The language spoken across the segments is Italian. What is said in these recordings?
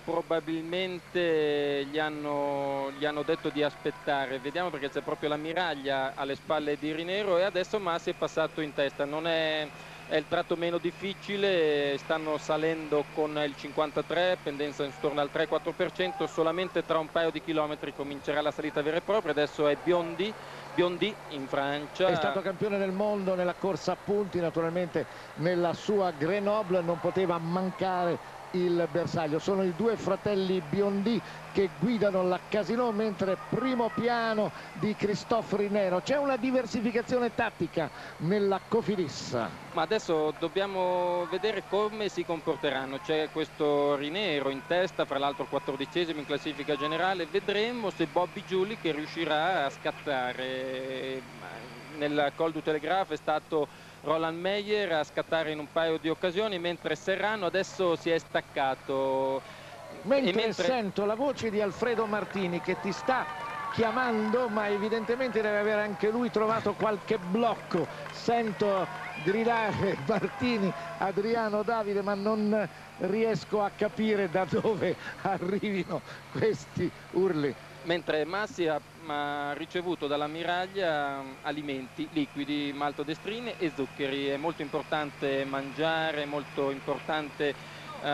probabilmente gli hanno detto di aspettare, vediamo, perché c'è proprio la miraglia alle spalle di Rinero e adesso Massi è passato in testa. Non è il tratto meno difficile, stanno salendo con il 53, pendenza intorno al 3-4%, solamente tra un paio di chilometri comincerà la salita vera e propria. Adesso è Biondi in Francia. È stato campione del mondo nella corsa a punti, naturalmente nella sua Grenoble non poteva mancare il bersaglio. Sono i due fratelli Biondi che guidano la Casino, mentre primo piano di Christophe Rinero. C'è una diversificazione tattica nella Cofidis. Ma adesso dobbiamo vedere come si comporteranno. C'è questo Rinero in testa, fra l'altro 14esimo in classifica generale. Vedremo se Bobby Giuli che riuscirà a scattare. Nel Col du Telegraph è stato Roland Meyer a scattare in un paio di occasioni, mentre Serrano adesso si è staccato. Mentre sento la voce di Alfredo Martini che ti sta chiamando, ma evidentemente deve aver anche lui trovato qualche blocco. Sento gridare Martini, Adriano, Davide, ma non riesco a capire da dove arrivino questi urli. Mentre Massi ha ricevuto dalla Miraglia alimenti liquidi, maltodestrine e zuccheri. È molto importante mangiare, è molto importante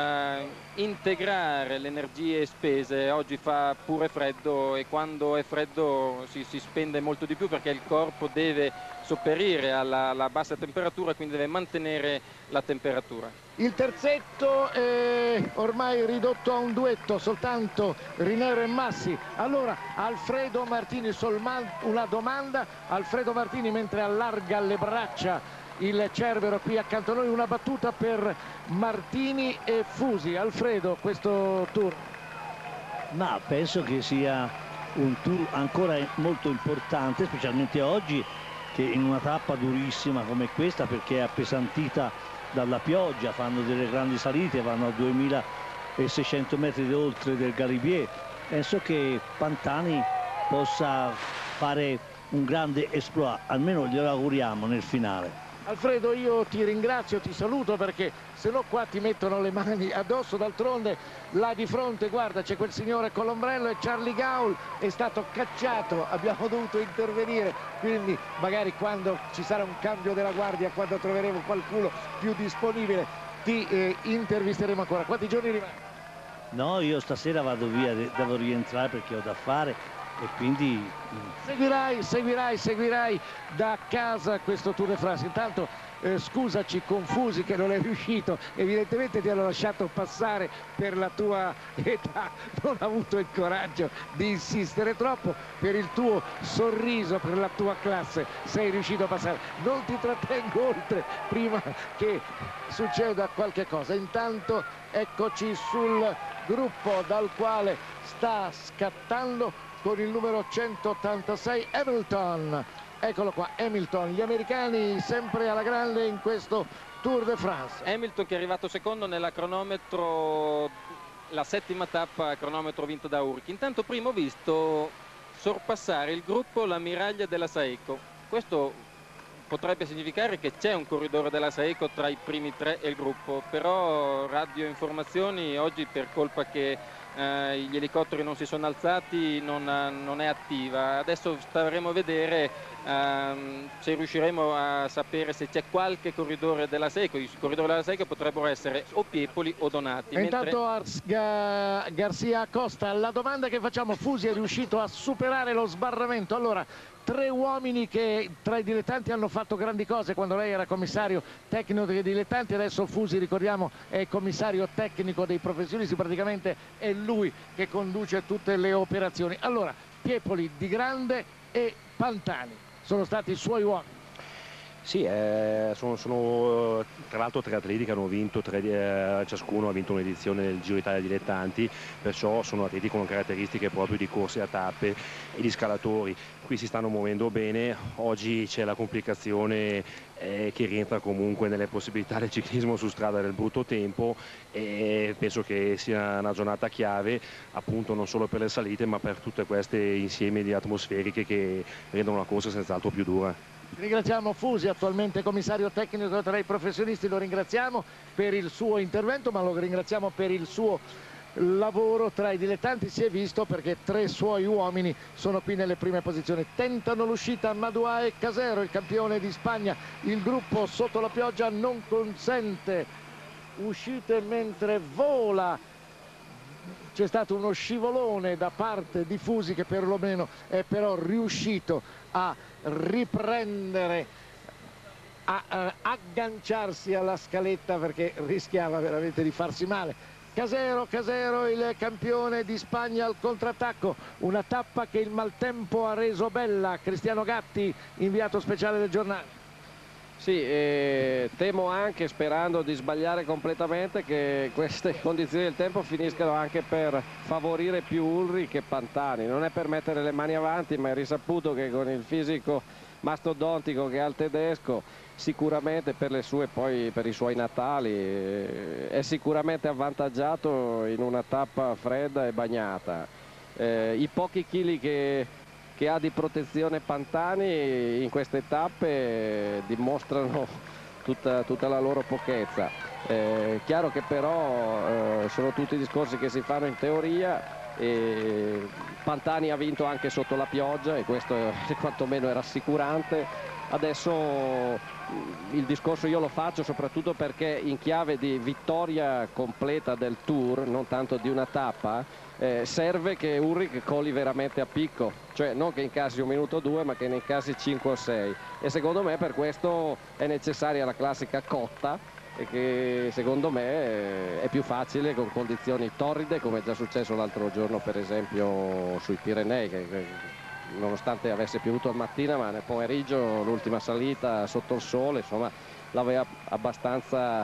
integrare le energie spese. Oggi fa pure freddo e quando è freddo si spende molto di più, perché il corpo deve sopperire alla bassa temperatura, quindi deve mantenere la temperatura. Il terzetto è ormai ridotto a un duetto, soltanto Rinero e Massi. Allora Alfredo Martini, una domanda. Alfredo Martini, mentre allarga le braccia il Cerbero qui accanto a noi, una battuta per Martini e Fusi. Alfredo, questo tour? Ma penso che sia un tour ancora molto importante, specialmente oggi, che in una tappa durissima come questa, perché è appesantita dalla pioggia, fanno delle grandi salite, vanno a 2600 metri oltre del Galibier. Penso che Pantani possa fare un grande exploit, almeno glielo auguriamo nel finale. Alfredo, io ti ringrazio, ti saluto, perché se no qua ti mettono le mani addosso. D'altronde là di fronte, guarda, c'è quel signore con l'ombrello e Charlie Gaul è stato cacciato, abbiamo dovuto intervenire, quindi magari quando ci sarà un cambio della guardia, quando troveremo qualcuno più disponibile, ti intervisteremo ancora. Quanti giorni rimangono? No, io stasera vado via, devo rientrare perché ho da fare. E quindi seguirai da casa questo Tour de France. Intanto scusaci Confusi che non è riuscito, evidentemente ti hanno lasciato passare per la tua età, non ha avuto il coraggio di insistere troppo, per il tuo sorriso, per la tua classe sei riuscito a passare. Non ti trattengo oltre prima che succeda qualche cosa. Intanto eccoci sul gruppo dal quale sta scattando con il numero 186 Hamilton. Eccolo qua, Hamilton, gli americani sempre alla grande in questo Tour de France. Hamilton che è arrivato secondo nella cronometro, la settima tappa, cronometro vinto da Urchi. Intanto prima ho visto sorpassare il gruppo la Miraglia della Saeco. Questo potrebbe significare che c'è un corridore della Saeco tra i primi tre e il gruppo, però radio informazioni oggi, per colpa che gli elicotteri non si sono alzati, non è attiva. Adesso staremo a vedere se riusciremo a sapere se c'è qualche corridore della Saeco. I corridori della Saeco potrebbero essere o Piepoli o Donati. E intanto Garcia Acosta, la domanda che facciamo: Fusi è riuscito a superare lo sbarramento? Allora, tre uomini che tra i dilettanti hanno fatto grandi cose quando lei era commissario tecnico dei dilettanti, adesso Fusi, ricordiamo, è commissario tecnico dei professionisti, praticamente è lui che conduce tutte le operazioni. Allora, Piepoli, Di Grande e Pantani sono stati i suoi uomini. Sì, sono tra l'altro tre atleti che hanno vinto, ciascuno ha vinto un'edizione del Giro Italia Dilettanti, perciò sono atleti con caratteristiche proprio di corse a tappe e di scalatori. Qui si stanno muovendo bene, oggi c'è la complicazione che rientra comunque nelle possibilità del ciclismo su strada del brutto tempo, e penso che sia una giornata chiave appunto non solo per le salite ma per tutte queste insieme di atmosferiche che rendono la corsa senz'altro più dura. Ringraziamo Fusi, attualmente commissario tecnico tra i professionisti, lo ringraziamo per il suo intervento, ma lo ringraziamo per il suo lavoro tra i dilettanti si è visto, perché 3 suoi uomini sono qui nelle prime posizioni. Tentano l'uscita Madua e Casero, il campione di Spagna. Il gruppo sotto la pioggia non consente uscite mentre vola. C'è stato uno scivolone da parte di Fusi, che perlomeno è però riuscito a riprendere, a agganciarsi alla scaletta, perché rischiava veramente di farsi male. Casero, il campione di Spagna al contrattacco, una tappa che il maltempo ha reso bella. Cristiano Gatti, inviato speciale del giornale. Sì, temo anche, sperando di sbagliare completamente, che queste condizioni del tempo finiscano anche per favorire più Ullrich che Pantani. Non è per mettere le mani avanti, ma è risaputo che con il fisico mastodontico che ha il tedesco, sicuramente per i suoi natali, è sicuramente avvantaggiato in una tappa fredda e bagnata. I pochi chili che ha di protezione Pantani in queste tappe dimostrano tutta la loro pochezza. Chiaro che però sono tutti discorsi che si fanno in teoria. Pantani ha vinto anche sotto la pioggia, e questo quantomeno è rassicurante. Adesso il discorso io lo faccio soprattutto perché in chiave di vittoria completa del Tour, non tanto di una tappa, serve che Ullrich coli veramente a picco, cioè non che incassi 1 minuto o 2, ma che ne incassi 5 o 6, e secondo me per questo è necessaria la classica cotta, e che secondo me è più facile con condizioni torride, come è già successo l'altro giorno per esempio sui Pirenei, che nonostante avesse piovuto al mattina, ma nel pomeriggio l'ultima salita sotto il sole, insomma, l'aveva abbastanza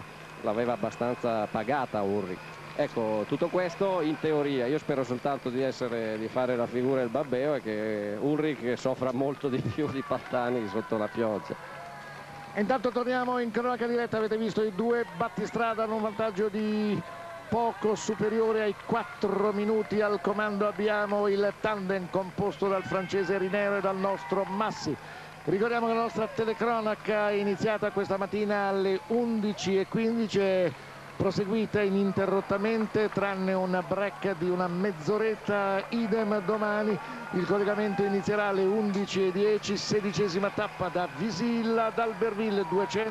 pagata Ullrich. Ecco, tutto questo in teoria. Io spero soltanto di fare la figura del babbeo, e che Ullrich soffra molto di più di Pantani sotto la pioggia. Intanto torniamo in cronaca diretta. Avete visto i 2 battistrada hanno un vantaggio di poco superiore ai 4 minuti. Al comando abbiamo il tandem composto dal francese Rinero e dal nostro Massi. Ricordiamo che la nostra telecronaca è iniziata questa mattina alle 11:15, proseguita ininterrottamente tranne un break di una mezz'oretta, idem domani. Il collegamento inizierà alle 11:10, 16ª tappa da Visil ad Albertville,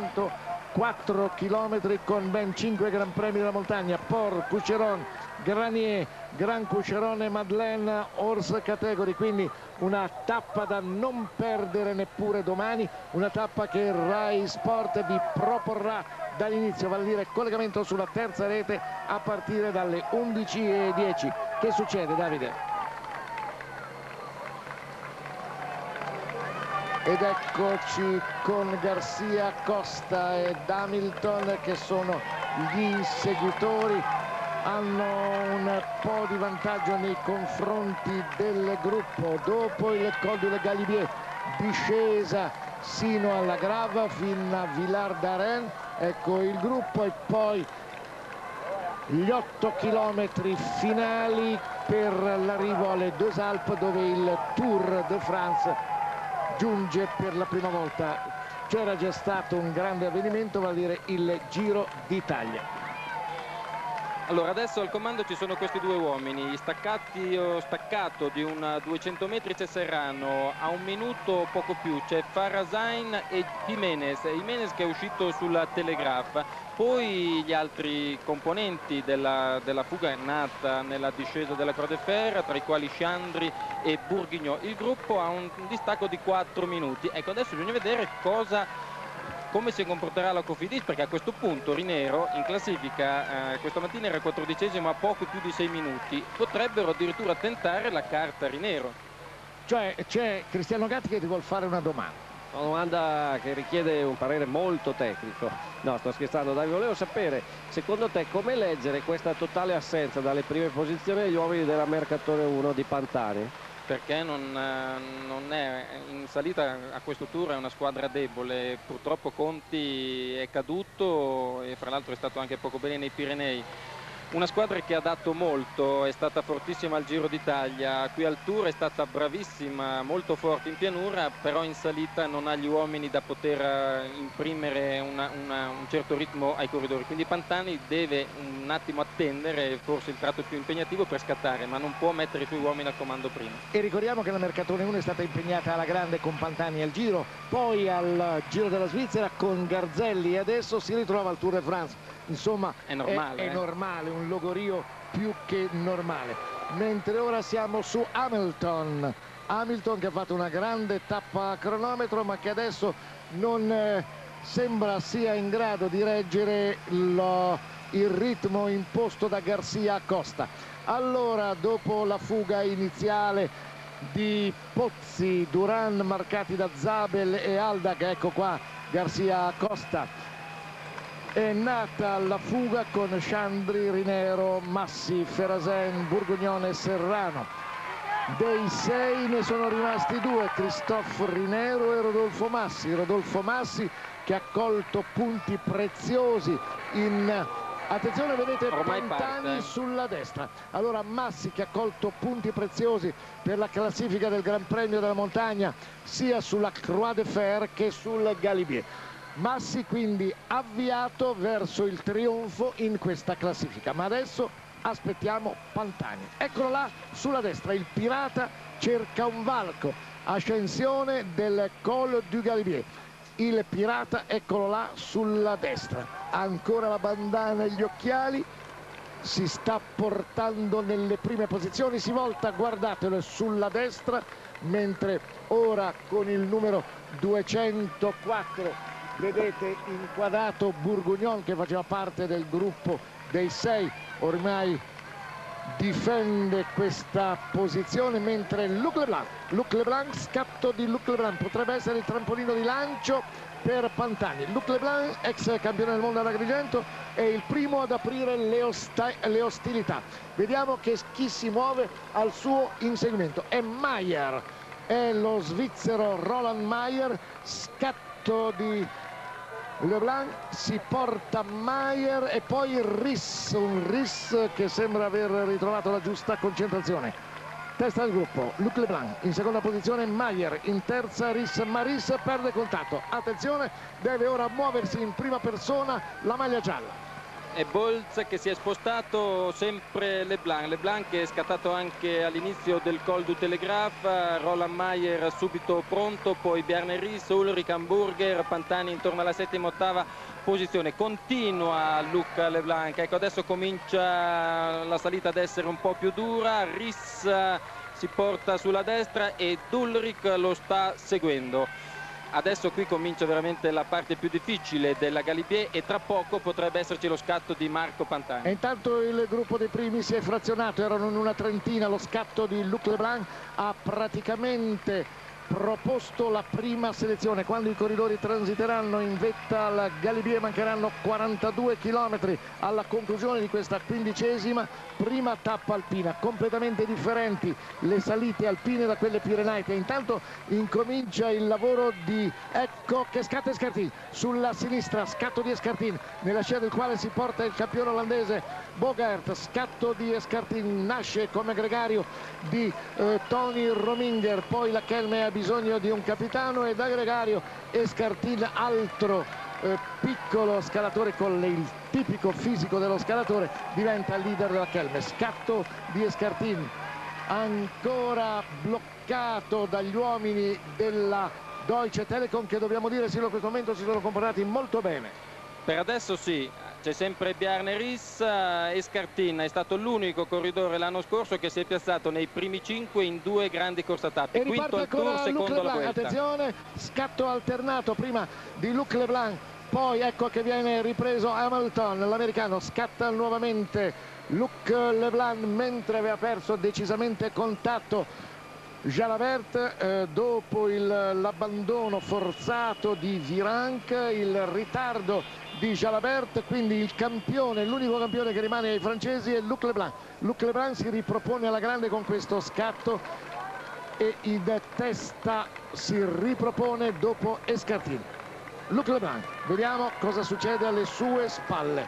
204 km con ben 5 gran premi della montagna: Port, Cucheron, Granier, Gran Cucheron e Madeleine Horse Category. Quindi una tappa da non perdere neppure domani, una tappa che Rai Sport vi proporrà dall'inizio, vale a dire collegamento sulla terza rete a partire dalle 11:10. Che succede, Davide? Ed eccoci con Garcia, Costa ed Hamilton, che sono gli inseguitori. Hanno un po' di vantaggio nei confronti del gruppo. Dopo il Col du Galibier, discesa sino alla Grava fino a Villard d'Arène, ecco il gruppo, e poi gli 8 chilometri finali per l'arrivo alle Deux Alpes, dove il Tour de France giunge per la prima volta. C'era già stato un grande avvenimento, vale a dire il Giro d'Italia. Allora, adesso al comando ci sono questi 2 uomini, staccato di un 200 metri c'è Serrano, a 1 minuto poco più c'è Farasain e Jiménez che è uscito sulla Telegraph. Poi gli altri componenti della fuga è nata nella discesa della Croix de Fer, tra i quali Chandri e Bourguignon. Il gruppo ha un distacco di 4 minuti. Ecco, adesso bisogna vedere come si comporterà la Cofidis, perché a questo punto Rinero in classifica questa mattina era 14esimo a poco più di 6 minuti. Potrebbero addirittura tentare la carta Rinero. Cioè c'è Cristiano Gatti che ti vuol fare una domanda. Una domanda che richiede un parere molto tecnico. No, sto scherzando, dai, volevo sapere, secondo te, come leggere questa totale assenza dalle prime posizioni degli uomini della Mercatore 1 di Pantani? Perché non è in salita a questo tour, è una squadra debole. Purtroppo Conti è caduto, e fra l'altro è stato anche poco bene nei Pirenei. Una squadra che ha dato molto, è stata fortissima al Giro d'Italia, qui al Tour è stata bravissima, molto forte in pianura, però in salita non ha gli uomini da poter imprimere un certo ritmo ai corridori, quindi Pantani deve un attimo attendere, forse il tratto più impegnativo per scattare, ma non può mettere i suoi uomini al comando prima. E ricordiamo che la Mercatone 1 è stata impegnata alla grande con Pantani al Giro, poi al Giro della Svizzera con Garzelli e adesso si ritrova al Tour de France. Insomma è normale, è normale, un logorio più che normale. Mentre ora siamo su Hamilton che ha fatto una grande tappa a cronometro, ma che adesso non sembra sia in grado di reggere il ritmo imposto da Garcia Acosta. Allora, dopo la fuga iniziale di Pozzi, Duran marcati da Zabel e Aldag, ecco qua Garcia Acosta, è nata la fuga con Chandri, Rinero, Massi, Ferasen, Burgognone e Serrano. Dei 6 ne sono rimasti 2, Christophe Rinero e Rodolfo Massi. Rodolfo Massi che ha colto punti preziosi in... Attenzione, vedete Pantani sulla destra. Allora Massi che ha colto punti preziosi per la classifica del Gran Premio della Montagna sia sulla Croix de Fer che sul Galibier. Massi quindi avviato verso il trionfo in questa classifica, ma adesso aspettiamo Pantani. Eccolo là sulla destra, il Pirata cerca un varco, ascensione del Col du Galibier. Il Pirata, eccolo là sulla destra, ancora la bandana e gli occhiali, si sta portando nelle prime posizioni, si volta, guardatelo, sulla destra, mentre ora con il numero 204 vedete inquadrato Burgugnon che faceva parte del gruppo dei 6, ormai difende questa posizione, mentre Luc Leblanc, scatto di Luc Leblanc, potrebbe essere il trampolino di lancio per Pantani. Luc Leblanc, ex campione del mondo all'Agrigento, è il primo ad aprire le ostilità. Vediamo chi si muove al suo inseguimento. È Mayer, è lo svizzero Roland Mayer, scatto di Leblanc, si porta Mayer e poi Riss, un Riss che sembra aver ritrovato la giusta concentrazione. Testa del gruppo Luc Leblanc, in seconda posizione Mayer, in terza Riss, ma Riss perde contatto. Attenzione, deve ora muoversi in prima persona la maglia gialla. E Bolz che si è spostato, sempre Leblanc che è scattato anche all'inizio del Col du Telegraph, Roland Mayer subito pronto, poi Bjarne Riss, Ulrich Hamburger, Pantani intorno alla settima ottava posizione. Continua Luc Leblanc, ecco adesso comincia la salita ad essere un po' più dura, Riss si porta sulla destra ed Ulrich lo sta seguendo. Adesso qui comincia veramente la parte più difficile della Galibier e tra poco potrebbe esserci lo scatto di Marco Pantani. E intanto il gruppo dei primi si è frazionato, erano in una trentina, lo scatto di Luc Leblanc ha praticamente proposto la prima selezione. Quando i corridori transiteranno in vetta al Galibier mancheranno 42 km alla conclusione di questa 15ª prima tappa alpina. Completamente differenti le salite alpine da quelle pirenaiche. Intanto incomincia il lavoro di, ecco che scatta Escartin sulla sinistra, scatto di Escartin nella scia del quale si porta il campione olandese Bogert. Scatto di Escartin, nasce come gregario di Tony Rominger, poi la Kelme ha bisogno di un capitano e da gregario Escartin, altro piccolo scalatore con il tipico fisico dello scalatore, diventa il leader della Kelme. Scatto di Escartin ancora bloccato dagli uomini della Deutsche Telekom, che dobbiamo dire sino a questo momento si sono comportati molto bene. Per adesso sì, c'è sempre Bjarne Riss. Escartin è stato l'unico corridore l'anno scorso che si è piazzato nei primi 5 in 2 grandi corse a tappe. E Quinto al Tour, secondo la Vuelta. Attenzione, scatto alternato prima di Luc Leblanc, poi ecco che viene ripreso Hamilton, l'americano. Scatta nuovamente Luc Leblanc mentre aveva perso decisamente contatto Jalabert dopo l'abbandono forzato di Virenque, il ritardo di Jalabert, quindi il campione, l'unico campione che rimane ai francesi è Luc Leblanc. Luc Leblanc si ripropone alla grande con questo scatto e in testa si ripropone dopo Escartin. Luc Leblanc, vediamo cosa succede alle sue spalle.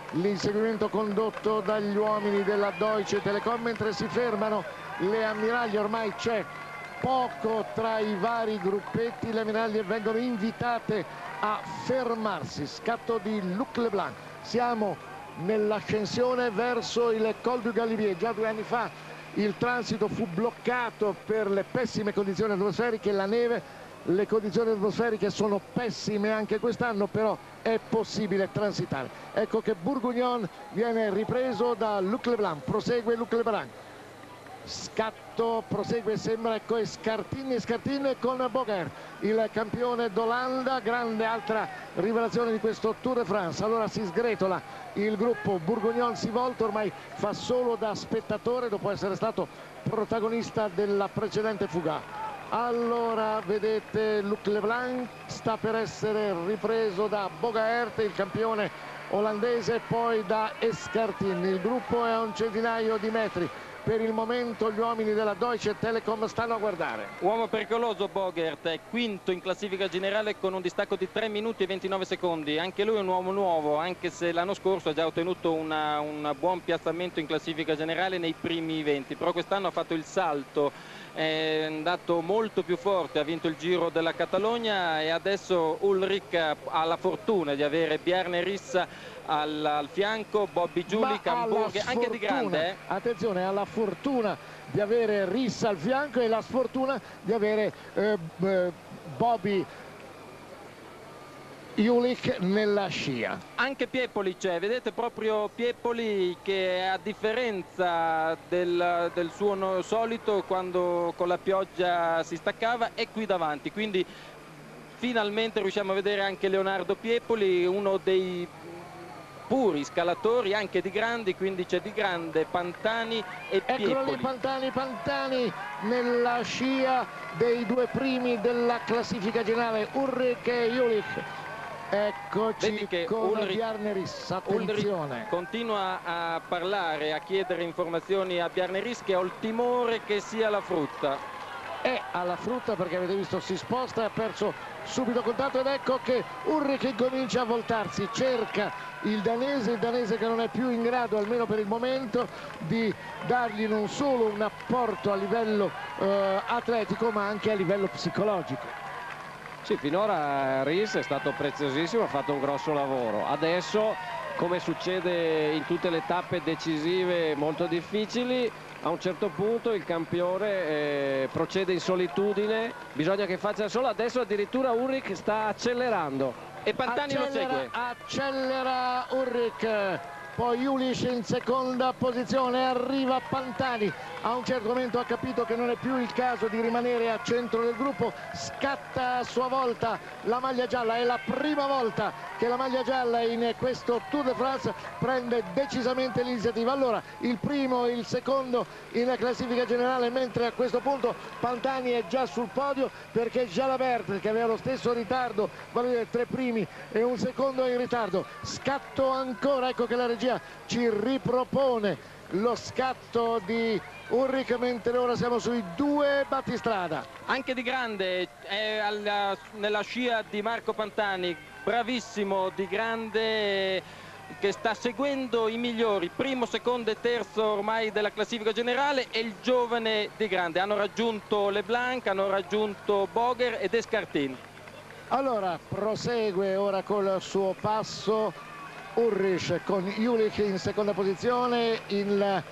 l'inseguimento condotto dagli uomini della Deutsche Telekom, mentre si fermano le ammiraglie. Ormai c'è poco tra i vari gruppetti, le ammiraglie vengono invitate a fermarsi. Scatto di Luc Leblanc, siamo nell'ascensione verso il Col du Galibier. Già 2 anni fa il transito fu bloccato per le pessime condizioni atmosferiche, la neve. Le condizioni atmosferiche sono pessime anche quest'anno, però è possibile transitare. Ecco che Bourguignon viene ripreso da Luc Leblanc, prosegue Luc Leblanc, scatto, prosegue, sembra, ecco, e Escartin con Bogert, il campione d'Olanda, grande altra rivelazione di questo Tour de France. Allora si sgretola il gruppo, Bourguignon si volta, ormai fa solo da spettatore dopo essere stato protagonista della precedente fuga. Allora vedete Luc Leblanc sta per essere ripreso da Bogert, il campione olandese, poi da Escartin. Il gruppo è a un centinaio di metri. Per il momento gli uomini della Deutsche Telekom stanno a guardare. Uomo pericoloso Bogert, è quinto in classifica generale con un distacco di 3 minuti e 29 secondi. Anche lui è un uomo nuovo, anche se l'anno scorso ha già ottenuto un buon piazzamento in classifica generale nei primi 20, però quest'anno ha fatto il salto, è andato molto più forte, ha vinto il Giro della Catalogna e adesso Ullrich ha la fortuna di avere Bjarne Rissa al fianco, Bobby Julich, Hamburger, anche di grande. Attenzione, ha la fortuna di avere Rissa al fianco e la sfortuna di avere Bobby Julich nella scia. Anche Piepoli c'è, vedete proprio Piepoli che a differenza del suo solito, quando con la pioggia si staccava, è qui davanti, quindi finalmente riusciamo a vedere anche Leonardo Piepoli, uno dei puri scalatori, anche di grandi, quindi c'è di grande Pantani e Piepoli. Eccolo lì Pantani nella scia dei 2 primi della classifica generale, Ullrich e Julich. Eccoci con Bjarne Rissa, attenzione. Ullrich continua a parlare, a chiedere informazioni a Bjarne Rissa, che ho il timore che sia la frutta. È alla frutta, perché avete visto si sposta e ha perso subito contatto, ed ecco che Ullrich comincia a voltarsi, cerca il danese che non è più in grado, almeno per il momento, di dargli non solo un apporto a livello atletico ma anche a livello psicologico. Sì, finora Risse è stato preziosissimo, ha fatto un grosso lavoro. Adesso, come succede in tutte le tappe decisive molto difficili, a un certo punto il campione procede in solitudine, bisogna che faccia solo. Adesso addirittura Ullrich sta accelerando e Pantani lo segue. Accelera Ullrich, poi Julich in seconda posizione, arriva Pantani. A un certo momento ha capito che non è più il caso di rimanere a centro del gruppo, scatta a sua volta la maglia gialla. È la prima volta che la maglia gialla in questo Tour de France prende decisamente l'iniziativa. Allora il primo e il secondo in classifica generale, mentre a questo punto Pantani è già sul podio, perché Jalabert, che aveva lo stesso ritardo, vale a dire 3 primi e un secondo in ritardo, scatto ancora. Ecco che la regia ci ripropone lo scatto di Ullrich, mentre ora siamo sui 2 battistrada. Anche di grande è nella scia di Marco Pantani, bravissimo di grande, che sta seguendo i migliori, primo, secondo e terzo ormai della classifica generale, e il giovane di grande. Hanno raggiunto Leblanc, hanno raggiunto Bogert ed Escartin. Allora prosegue ora col suo passo Ullrich con Julich in seconda posizione. Il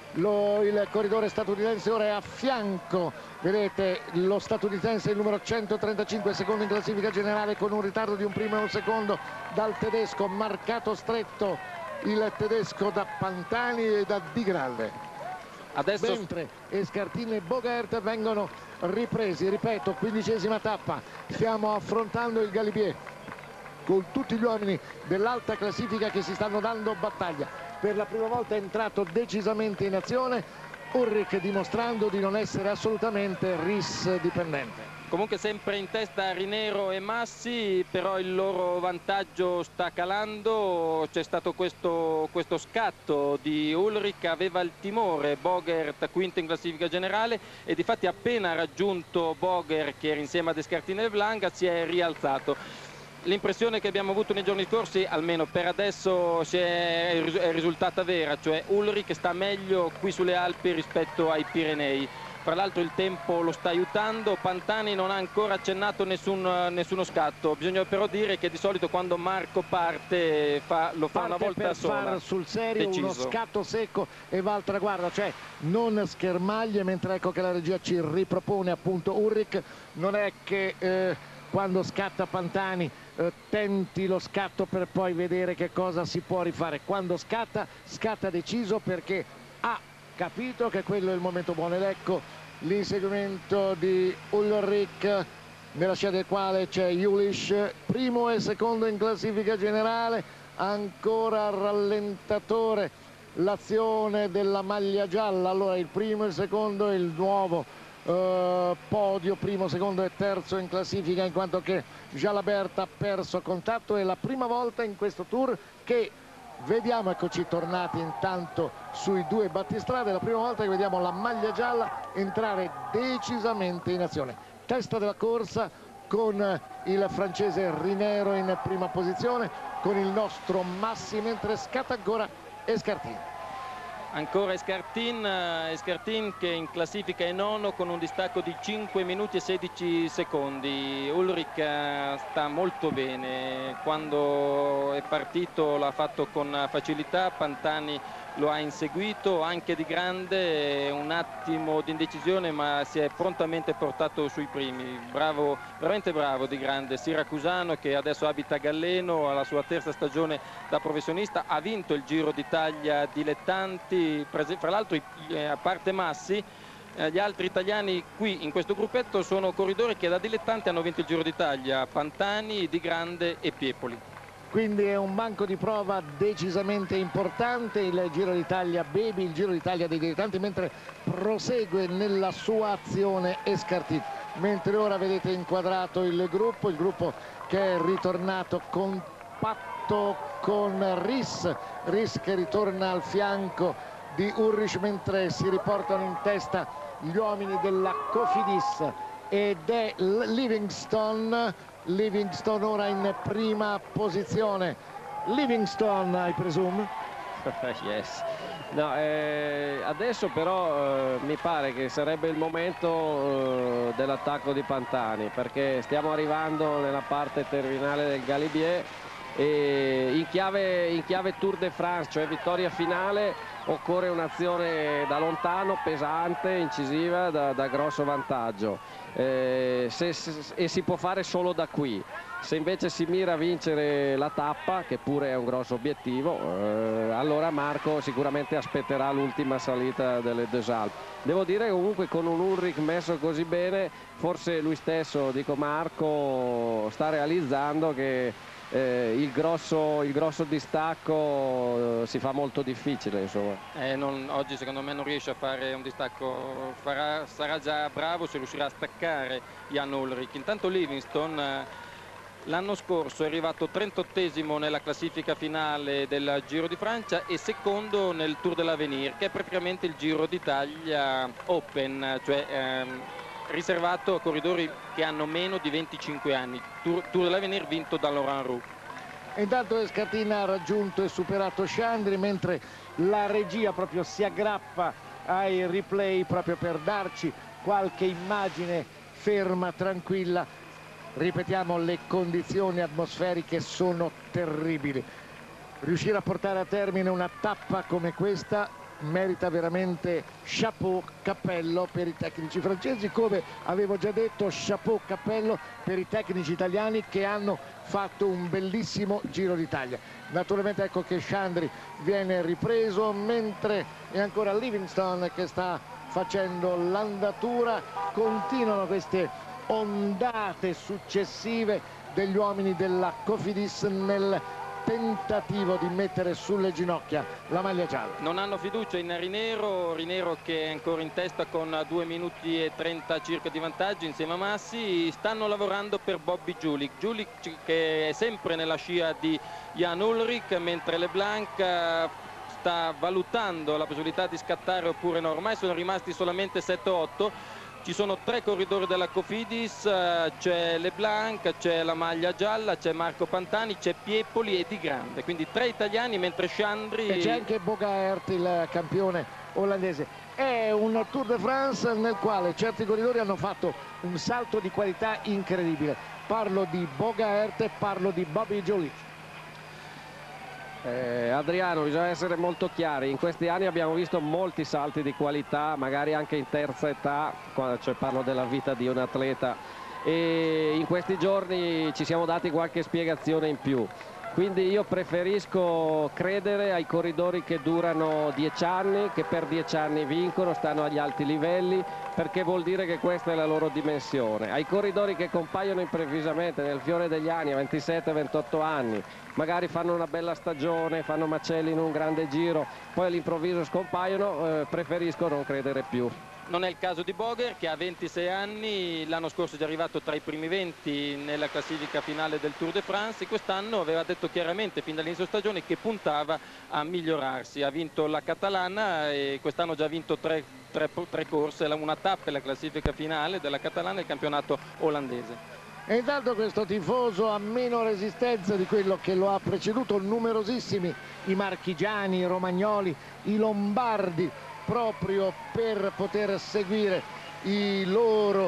corridore statunitense ora è a fianco, vedete lo statunitense, il numero 135, secondo in classifica generale, con un ritardo di un primo e un secondo dal tedesco, marcato stretto il tedesco da Pantani e da Di Grande. Adesso... mentre Escartin e Bogert vengono ripresi, ripeto, 15ª tappa, stiamo affrontando il Galibier con tutti gli uomini dell'alta classifica che si stanno dando battaglia. Per la prima volta è entrato decisamente in azione Ullrich, dimostrando di non essere assolutamente Risse dipendente. Comunque sempre in testa Rinero e Massi, però il loro vantaggio sta calando. C'è stato questo scatto di Ullrich, aveva il timore Bogert, quinto in classifica generale, e difatti appena raggiunto Bogert, che era insieme ad Escartin e Leblanc, si è rialzato. l'impressione che abbiamo avuto nei giorni scorsi, almeno per adesso, è risultata vera, cioè Ullrich sta meglio qui sulle Alpi rispetto ai Pirenei. Fra l'altro il tempo lo sta aiutando, Pantani non ha ancora accennato nessuno scatto. Bisogna però dire che di solito quando Marco parte lo fa una volta per sola. far sul serio deciso. Uno scatto secco e va al traguardo, cioè non schermaglie, mentre ecco che la regia ci ripropone appunto Ullrich. Non è che quando scatta Pantani tenti lo scatto per poi vedere che cosa si può rifare. Quando scatta deciso, perché ha capito che quello è il momento buono. Ed ecco l'inseguimento di Ullrich, nella scia del quale c'è Julich, primo e secondo in classifica generale. Ancora rallentatore l'azione della maglia gialla. Allora il primo e il secondo, il nuovo podio, primo, secondo e terzo in classifica, in quanto che Jalabert ha perso contatto. È la prima volta in questo tour che vediamo, eccoci tornati intanto sui due battistrade, la prima volta che vediamo la maglia gialla entrare decisamente in azione. Testa della corsa con il francese Rinero in prima posizione, con il nostro Massi, mentre scatta ancora Escartin. Ancora Escartin che in classifica è nono con un distacco di 5 minuti e 16 secondi. Ullrich sta molto bene, quando è partito l'ha fatto con facilità, Pantani lo ha inseguito anche di grande, un attimo di indecisione ma si è prontamente portato sui primi. Bravo, veramente bravo di grande, siracusano che adesso abita a Galleno, alla sua terza stagione da professionista, ha vinto il Giro d'Italia dilettanti, fra l'altro a parte Massi, gli altri italiani qui in questo gruppetto sono corridori che da dilettanti hanno vinto il Giro d'Italia: Pantani, Di Grande e Piepoli. Quindi è un banco di prova decisamente importante il Giro d'Italia Baby, il Giro d'Italia dei dilettanti, mentre prosegue nella sua azione Escartin. Mentre ora vedete inquadrato il gruppo che è ritornato compatto con Riss che ritorna al fianco di Ullrich, mentre si riportano in testa gli uomini della Cofidis ed è Livingstone ora in prima posizione. Livingstone, I presume? Yes. No, adesso però mi pare che sarebbe il momento dell'attacco di Pantani, perché stiamo arrivando nella parte terminale del Galibier e in chiave Tour de France, cioè vittoria finale, occorre un'azione da lontano, pesante, incisiva, da grosso vantaggio, e si può fare solo da qui. Se invece si mira a vincere la tappa, che pure è un grosso obiettivo, allora Marco sicuramente aspetterà l'ultima salita delle Deux Alpes. Devo dire che comunque con un Ullrich messo così bene, forse lui stesso, dico Marco, sta realizzando che il grosso distacco si fa molto difficile, insomma. Oggi secondo me non riesce a fare un distacco, sarà già bravo se riuscirà a staccare Jan Ullrich. Intanto Livingstone l'anno scorso è arrivato 38esimo nella classifica finale del Giro di Francia e secondo nel Tour de l'Avenir, che è praticamente il Giro d'Italia Open, cioè riservato a corridori che hanno meno di 25 anni. Tour dell'Avenir vinto da Laurent Roux. E intanto Escartin ha raggiunto e superato Chandri, mentre la regia proprio si aggrappa ai replay proprio per darci qualche immagine ferma, tranquilla. Ripetiamo, le condizioni atmosferiche sono terribili. Riuscire a portare a termine una tappa come questa merita veramente chapeau, cappello per i tecnici francesi, come avevo già detto chapeau, cappello per i tecnici italiani che hanno fatto un bellissimo Giro d'Italia. Naturalmente ecco che Chandri viene ripreso, mentre è ancora Livingstone che sta facendo l'andatura. Continuano queste ondate successive degli uomini della Cofidis nel tentativo di mettere sulle ginocchia la maglia gialla. Non hanno fiducia in Rinero che è ancora in testa con 2 minuti e 30 circa di vantaggio insieme a Massi. Stanno lavorando per Bobby Julich che è sempre nella scia di Jan Ullrich, mentre Leblanc sta valutando la possibilità di scattare oppure no. Ormai sono rimasti solamente 7-8. ci sono 3 corridori della Cofidis, c'è Leblanc, c'è la maglia gialla, c'è Marco Pantani, c'è Piepoli e Di Grande, quindi 3 italiani, mentre Sciandri... E c'è anche Bogaert, il campione olandese. È un Tour de France nel quale certi corridori hanno fatto un salto di qualità incredibile. Parlo di Bogaert e parlo di Bobby Jolic. Adriano, bisogna essere molto chiari, in questi anni abbiamo visto molti salti di qualità, magari anche in terza età, cioè parlo della vita di un atleta, e in questi giorni ci siamo dati qualche spiegazione in più. Quindi io preferisco credere ai corridori che durano 10 anni, che per 10 anni vincono, stanno agli alti livelli, perché vuol dire che questa è la loro dimensione. Ai corridori che compaiono improvvisamente nel fiore degli anni, a 27-28 anni, magari fanno una bella stagione, fanno macelli in un grande giro, poi all'improvviso scompaiono, preferisco non credere più. Non è il caso di Boger, che ha 26 anni, l'anno scorso è già arrivato tra i primi 20 nella classifica finale del Tour de France, e quest'anno aveva detto chiaramente fin dall'inizio stagione che puntava a migliorarsi. Ha vinto la Catalana e quest'anno ha già vinto tre corse, una tappa e la classifica finale della Catalana e il campionato olandese. E intanto questo tifoso ha meno resistenza di quello che lo ha preceduto, numerosissimi i marchigiani, i romagnoli, i lombardi, proprio per poter seguire i loro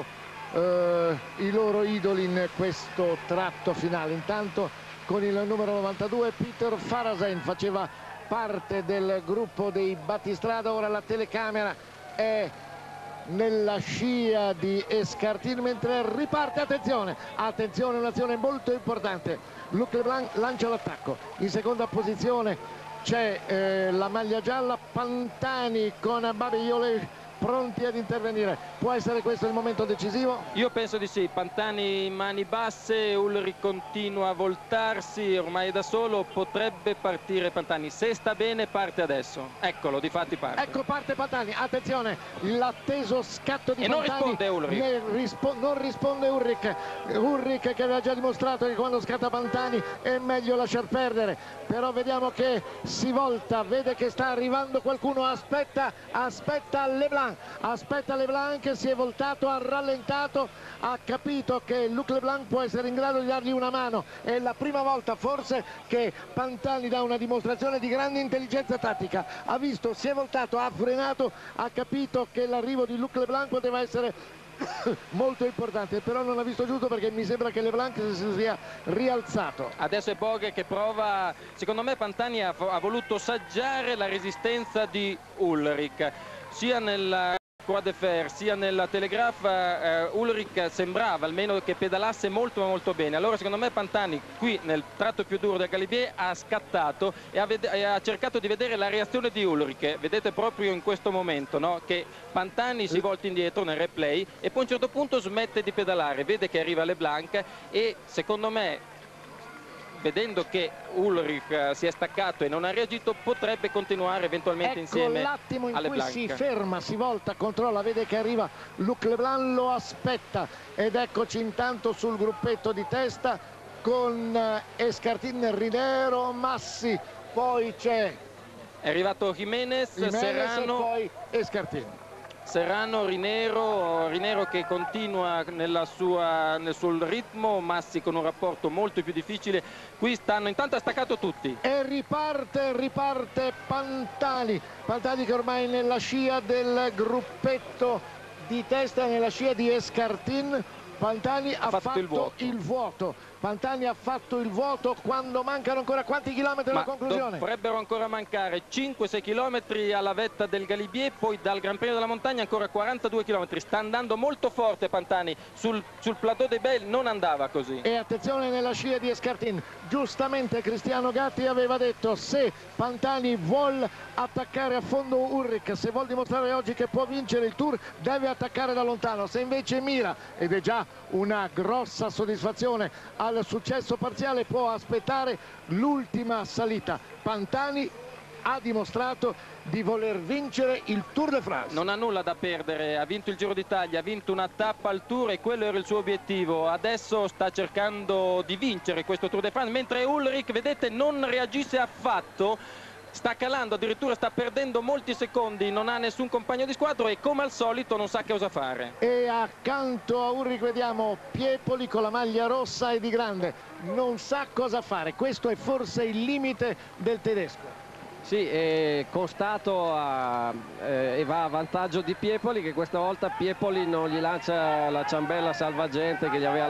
idoli in questo tratto finale. Intanto con il numero 92 Peter Farasen faceva parte del gruppo dei battistrada. Ora la telecamera è nella scia di Escartin mentre riparte. Attenzione, un'azione molto importante. Luc Leblanc lancia l'attacco, in seconda posizione c'è la maglia gialla, Pantani con Babiole pronti ad intervenire. Può essere questo il momento decisivo? Io penso di sì. Pantani mani basse, Ullrich continua a voltarsi, ormai da solo, potrebbe partire Pantani. Se sta bene parte adesso. Eccolo, difatti parte. Ecco, parte Pantani, attenzione, l'atteso scatto di e Pantani. Non risponde Ullrich. Non risponde Ullrich che aveva già dimostrato che quando scatta Pantani è meglio lasciar perdere. Però vediamo che si volta, vede che sta arrivando qualcuno, aspetta Leblanc, si è voltato, ha rallentato, ha capito che Luc Leblanc può essere in grado di dargli una mano. È la prima volta forse che Pantani dà una dimostrazione di grande intelligenza tattica. Ha visto, si è voltato, ha frenato, ha capito che l'arrivo di Luc Leblanc poteva essere molto importante, però non ha visto giusto, perché mi sembra che Leblanc si sia rialzato. Adesso è Boger che prova. Secondo me Pantani ha voluto saggiare la resistenza di Ullrich, sia nella Croix de Fer sia nella Telegraph. Ullrich sembrava almeno che pedalasse molto bene. Allora secondo me Pantani qui nel tratto più duro del Galibier ha scattato e ha cercato di vedere la reazione di Ullrich. Vedete proprio in questo momento, no? Che Pantani si volta indietro nel replay e poi a un certo punto smette di pedalare, vede che arriva Leblanc e secondo me, vedendo che Ullrich si è staccato e non ha reagito, potrebbe continuare eventualmente insieme l'attimo in alle cui Blanc. si ferma, si volta, controlla, vede che arriva Luc Leblanc, lo aspetta ed eccoci intanto sul gruppetto di testa con Escartin, Rinero, Massi, poi c'è è arrivato Jiménez, Serrano e poi Escartin. Serrano, Rinero che continua nel suo ritmo, Massi con un rapporto molto più difficile. Qui intanto ha staccato tutti. E riparte Pantani che ormai è nella scia del gruppetto di testa, nella scia di Escartin. Pantani ha fatto il vuoto. Pantani ha fatto il vuoto quando mancano ancora quanti chilometri alla conclusione? Dovrebbero ancora mancare 5-6 chilometri alla vetta del Galibier, poi dal Gran Premio della Montagna ancora 42 chilometri. Sta andando molto forte Pantani, sul plateau dei Bel non andava così. E attenzione nella scia di Escartin, giustamente Cristiano Gatti aveva detto: se Pantani vuol attaccare a fondo Ullrich, se vuol dimostrare oggi che può vincere il Tour, deve attaccare da lontano. Se invece mira, ed è già una grossa soddisfazione, al successo parziale, può aspettare l'ultima salita. Pantani ha dimostrato di voler vincere il Tour de France. Non ha nulla da perdere, ha vinto il Giro d'Italia, ha vinto una tappa al Tour e quello era il suo obiettivo. Adesso sta cercando di vincere questo Tour de France, mentre Ullrich, vedete, non reagisce affatto. sta calando, addirittura sta perdendo molti secondi, non ha nessun compagno di squadra e come al solito non sa che cosa fare. E accanto a Ulrich vediamo Piepoli con la maglia rossa e Di Grande, non sa cosa fare, questo è forse il limite del tedesco. Sì, è costato e va a vantaggio di Piepoli, che questa volta Piepoli non gli lancia la ciambella salvagente che gli aveva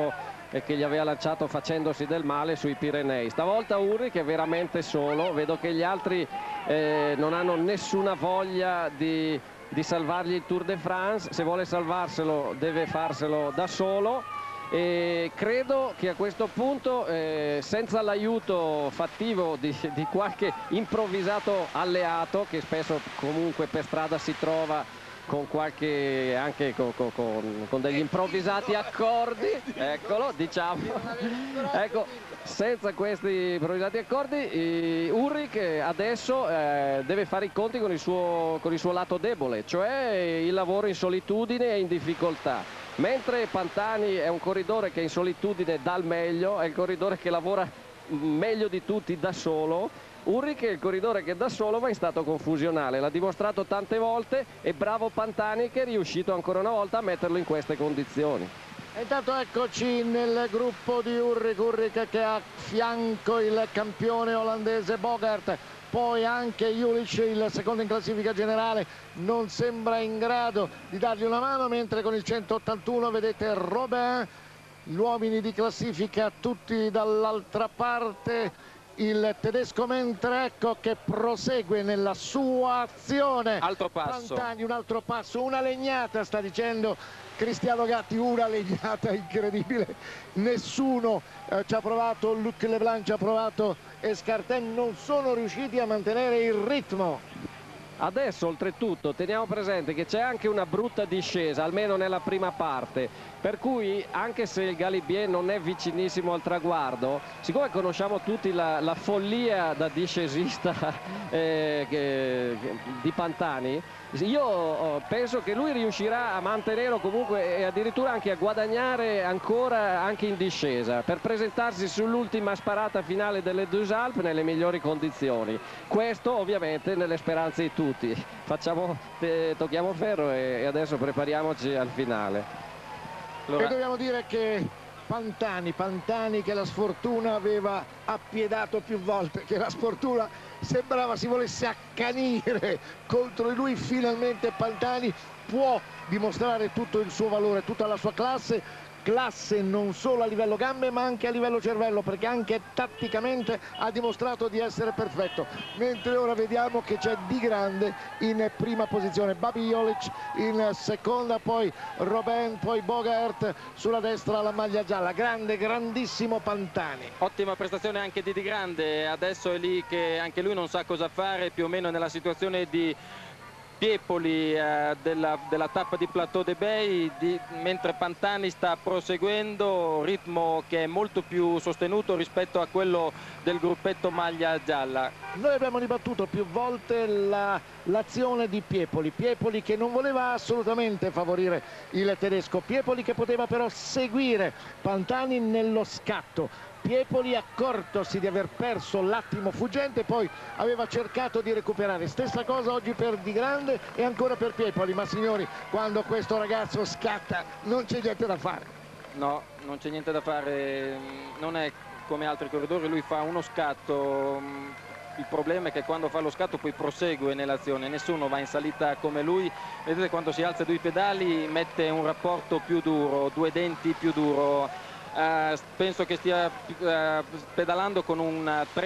lanciato facendosi del male sui Pirenei. Stavolta Ulrich è veramente solo, vedo che gli altri non hanno nessuna voglia di salvargli il Tour de France, se vuole salvarselo deve farselo da solo. E credo che a questo punto senza l'aiuto fattivo di qualche improvvisato alleato, che spesso comunque per strada si trova con qualche anche con degli improvvisati accordi, eccolo, diciamo, ecco, senza questi improvvisati accordi Ulrich adesso deve fare i conti con il suo lato debole, cioè il lavoro in solitudine e in difficoltà. Mentre Pantani è un corridore che in solitudine dà il meglio, è il corridore che lavora meglio di tutti da solo, Ulrich è il corridore che da solo va in stato confusionale, l'ha dimostrato tante volte e bravo Pantani che è riuscito ancora una volta a metterlo in queste condizioni. E intanto eccoci nel gruppo di Ulrich che ha a fianco il campione olandese Bogert, poi anche Jülich, il secondo in classifica generale, non sembra in grado di dargli una mano, mentre con il 181 vedete Robin, gli uomini di classifica tutti dall'altra parte, il tedesco, mentre ecco che prosegue nella sua azione. Altro passo. Pantani, un altro passo, una legnata sta dicendo Cristiano Gatti, una legnata incredibile, nessuno ci ha provato, Luc Leblanc ci ha provato, Escartin, non sono riusciti a mantenere il ritmo. Adesso oltretutto teniamo presente che c'è anche una brutta discesa, almeno nella prima parte, per cui anche se il Galibier non è vicinissimo al traguardo, siccome conosciamo tutti la follia da discesista di Pantani, io penso che lui riuscirà a mantenerlo comunque e addirittura anche a guadagnare ancora anche in discesa per presentarsi sull'ultima sparata finale delle Deux Alpes nelle migliori condizioni. Questo ovviamente nelle speranze di tutti. Tocchiamo ferro e adesso prepariamoci al finale. Allora, e dobbiamo dire che Pantani che la sfortuna aveva appiedato più volte, che la sfortuna sembrava si volesse accanire contro di lui, finalmente Pantani può dimostrare tutto il suo valore, tutta la sua classe non solo a livello gambe ma anche a livello cervello, perché anche tatticamente ha dimostrato di essere perfetto, mentre ora vediamo che c'è Di Grande in prima posizione, Babi Jülich in seconda, poi Robin, poi Bogert, sulla destra la maglia gialla, grandissimo Pantani. Ottima prestazione anche di Di Grande, adesso è lì che anche lui non sa cosa fare, più o meno nella situazione di Piepoli della tappa di Plateau de Bay, mentre Pantani sta proseguendo, ritmo che è molto più sostenuto rispetto a quello del gruppetto maglia gialla. Noi abbiamo ribattuto più volte l'azione di Piepoli che non voleva assolutamente favorire il tedesco, Piepoli che poteva però seguire Pantani nello scatto. Piepoli, accortosi di aver perso l'attimo fuggente, poi aveva cercato di recuperare. Stessa cosa oggi per Di Grande e ancora per Piepoli, ma signori, quando questo ragazzo scatta non c'è niente da fare. No, non c'è niente da fare, non è come altri corridori, lui fa uno scatto, il problema è che quando fa lo scatto poi prosegue nell'azione, nessuno va in salita come lui, vedete quando si alza due pedali mette un rapporto più duro, due denti più duro. Penso che stia pedalando con un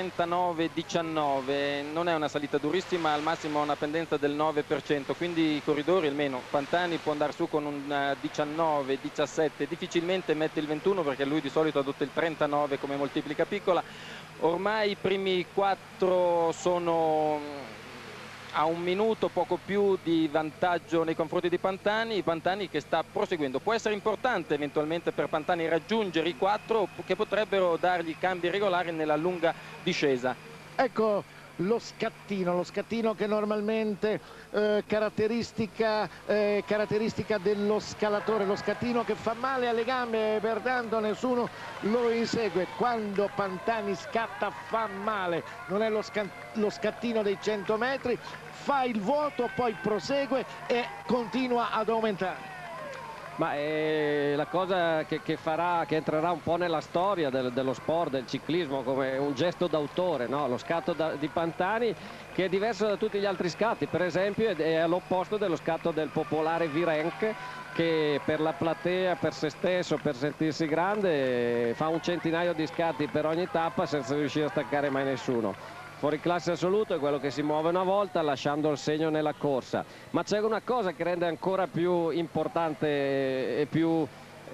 39-19, non è una salita durissima, al massimo ha una pendenza del 9%, quindi i corridori, almeno Pantani, può andare su con un 19-17, difficilmente mette il 21 perché lui di solito adotta il 39 come moltiplica piccola. Ormai i primi 4 sono a un minuto, poco più di vantaggio nei confronti di Pantani che sta proseguendo. Può essere importante eventualmente per Pantani raggiungere i 4 che potrebbero dargli cambi regolari nella lunga discesa. Ecco lo scattino che normalmente caratteristica dello scalatore, lo scattino che fa male alle gambe, pertanto nessuno lo insegue. Quando Pantani scatta fa male, non è lo scattino dei 100 metri, fa il vuoto, poi prosegue e continua ad aumentare. Ma è la cosa che entrerà un po' nella storia dello sport, del ciclismo, come un gesto d'autore, no? Lo scatto di Pantani, che è diverso da tutti gli altri scatti, per esempio è all'opposto dello scatto del popolare Virenque, che per la platea, per se stesso, per sentirsi grande, fa un centinaio di scatti per ogni tappa senza riuscire a staccare mai nessuno. Fuori classe assoluto è quello che si muove una volta lasciando il segno nella corsa. Ma c'è una cosa che rende ancora più importante e più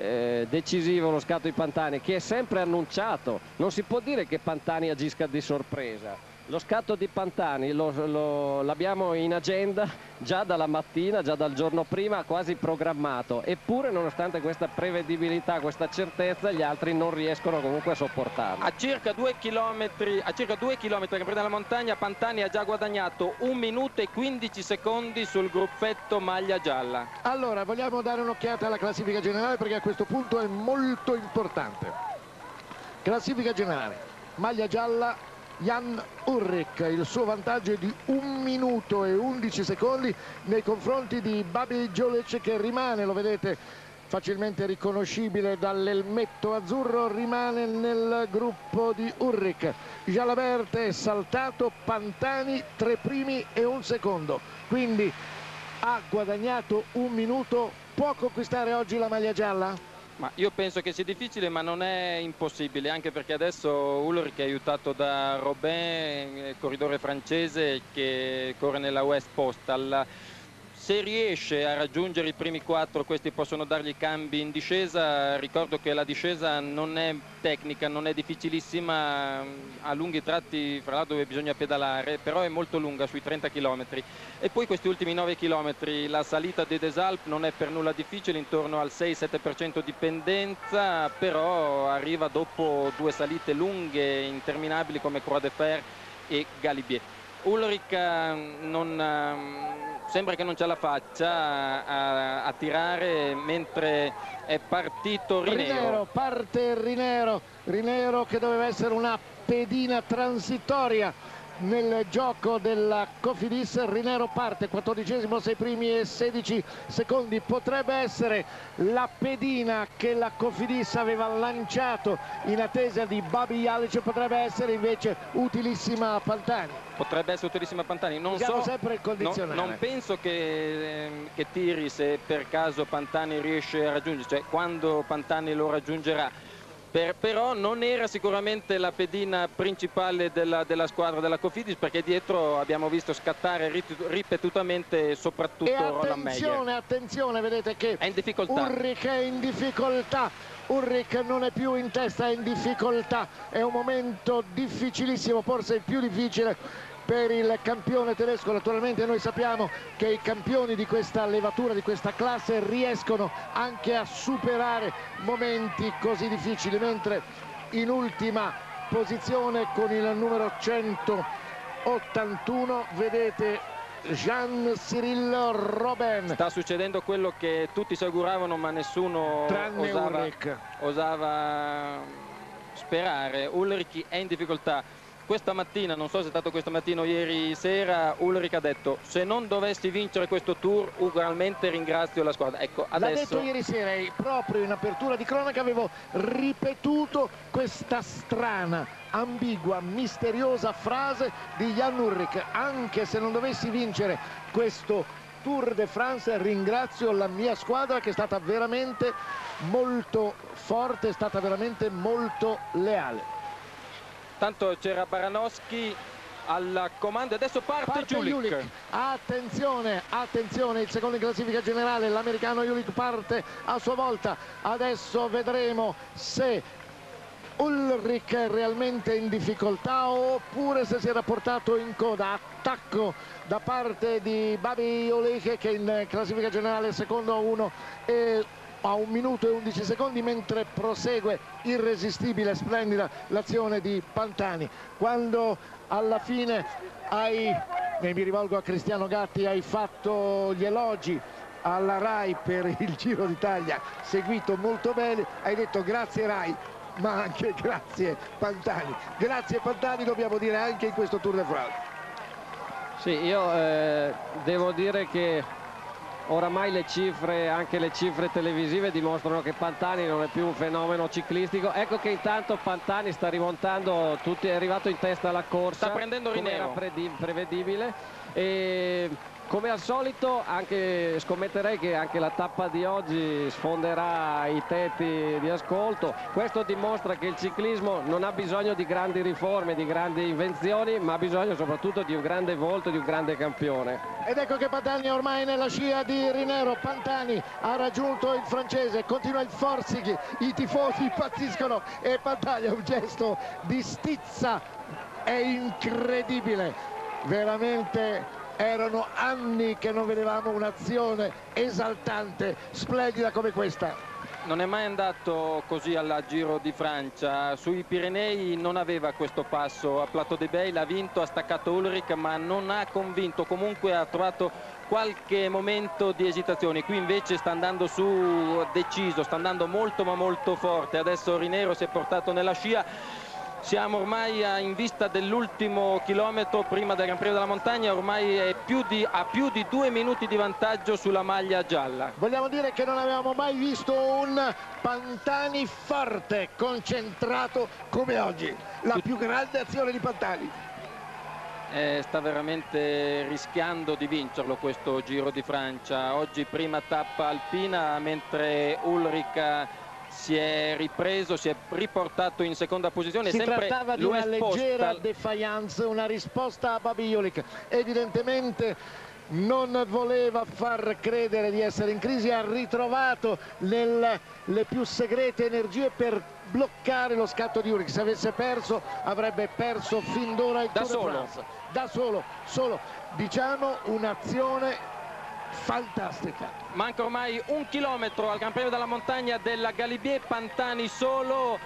decisivo lo scatto di Pantani, che è sempre annunciato. Non si può dire che Pantani agisca di sorpresa. Lo scatto di Pantani l'abbiamo in agenda già dalla mattina, già dal giorno prima, quasi programmato. Eppure, nonostante questa prevedibilità, questa certezza, gli altri non riescono comunque a sopportarlo. A circa 2 chilometri dalla montagna, Pantani ha già guadagnato 1 minuto e 15 secondi sul gruppetto maglia gialla. Allora, vogliamo dare un'occhiata alla classifica generale, perché a questo punto è molto importante. Classifica generale, maglia gialla, Jan Ullrich, il suo vantaggio è di 1 minuto e 11 secondi nei confronti di Babi Jolic, che rimane, lo vedete, facilmente riconoscibile dall'elmetto azzurro, rimane nel gruppo di Ullrich. Jalabert è saltato, Pantani 3 primi e 1 secondo, quindi ha guadagnato 1 minuto. Può conquistare oggi la maglia gialla? Ma io penso che sia difficile, ma non è impossibile, anche perché adesso Ullrich è aiutato da Robin, corridore francese che corre nella West Postal. Se riesce a raggiungere i primi 4, questi possono dargli cambi in discesa. Ricordo che la discesa non è tecnica, non è difficilissima, a lunghi tratti, fra l'altro, dove bisogna pedalare, però è molto lunga, sui 30 km. E poi questi ultimi 9 km, la salita de des Alpes non è per nulla difficile, intorno al 6-7% di pendenza, però arriva dopo 2 salite lunghe, interminabili, come Croix de Fer e Galibier. Ullrich sembra che non ce la faccia a tirare, mentre è partito Rinero. Parte Rinero che doveva essere una pedina transitoria nel gioco della Cofidis. Rinero parte 14esimo, 6 primi e 16 secondi. Potrebbe essere la pedina che la Cofidis aveva lanciato in attesa di Babi Jalic, potrebbe essere invece utilissima a Pantani. Potrebbe essere utilissima a Pantani, non so, sempre il condizionale. Non penso che tiri se per caso Pantani riesce a raggiungere, cioè quando Pantani lo raggiungerà. Però non era sicuramente la pedina principale della squadra della Cofidis, perché dietro abbiamo visto scattare ripetutamente soprattutto Roland Meyer. Attenzione, vedete che è in difficoltà. Ullrich è in difficoltà. Ullrich non è più in testa, è in difficoltà. È un momento difficilissimo, forse il più difficile per il campione tedesco. Naturalmente noi sappiamo che i campioni di questa levatura, di questa classe, riescono anche a superare momenti così difficili, mentre in ultima posizione con il numero 181 vedete Jean-Cyril Robin. Sta succedendo quello che tutti si auguravano, ma nessuno osava sperare. Ullrich è in difficoltà. Questa mattina, non so se è stato questa mattina o ieri sera, Ullrich ha detto: se non dovessi vincere questo tour ugualmente ringrazio la squadra. Ecco, adesso... L'ha detto ieri sera, proprio in apertura di cronaca avevo ripetuto questa strana, ambigua, misteriosa frase di Jan Ullrich: anche se non dovessi vincere questo Tour de France ringrazio la mia squadra, che è stata veramente molto forte, è stata veramente molto leale. Tanto c'era Baranowski al comando, adesso parte Jolic. Attenzione, il secondo in classifica generale, l'americano Jolic parte a sua volta. Adesso vedremo se Ullrich è realmente in difficoltà oppure se si era portato in coda. Attacco da parte di Babi Jolic, che in classifica generale secondo a 1 e a 1 minuto e 11 secondi, mentre prosegue irresistibile, splendida l'azione di Pantani. Quando alla fine e mi rivolgo a Cristiano Gatti, hai fatto gli elogi alla Rai per il Giro d'Italia, seguito molto bene, hai detto grazie Rai, ma anche grazie Pantani. Grazie Pantani, dobbiamo dire anche in questo Tour de France. Sì, io devo dire che oramai le cifre, anche le cifre televisive, dimostrano che Pantani non è più un fenomeno ciclistico. Ecco che intanto Pantani sta rimontando, è arrivato in testa alla corsa, sta prendendo Rinero, come era prevedibile, e come al solito scommetterei che anche la tappa di oggi sfonderà i tetti di ascolto. Questo dimostra che il ciclismo non ha bisogno di grandi riforme, di grandi invenzioni, ma ha bisogno soprattutto di un grande volto, di un grande campione. Ed ecco che Pantani è ormai nella scia di Rinero. Pantani ha raggiunto il francese, continua il Forsighi, i tifosi impazziscono e Pantani ha un gesto di stizza, è incredibile, veramente. Erano anni che non vedevamo un'azione esaltante, splendida come questa. Non è mai andato così al Giro di Francia, sui Pirenei non aveva questo passo, a Plateau de Beil ha vinto, ha staccato Ullrich ma non ha convinto, comunque ha trovato qualche momento di esitazione. Qui invece sta andando su deciso, sta andando molto ma molto forte. Adesso Rinero si è portato nella scia. Siamo ormai in vista dell'ultimo chilometro prima del Gran Premio della Montagna, ormai è ha più di 2 minuti di vantaggio sulla maglia gialla. Vogliamo dire che non avevamo mai visto un Pantani forte, concentrato come oggi, la più grande azione di Pantani. Sta veramente rischiando di vincerlo questo Giro di Francia. Oggi prima tappa alpina, mentre Ullrich si è ripreso, si è riportato in seconda posizione. Si trattava di una leggera defiance, una risposta a Babijulik. Evidentemente non voleva far credere di essere in crisi, ha ritrovato le più segrete energie per bloccare lo scatto di Ullrich. Se avesse perso avrebbe perso fin d'ora il Tour de France. Da solo, diciamo un'azione fantastica. Manca ormai 1 chilometro al Gran Premio della Montagna della Galibier, Pantani solo,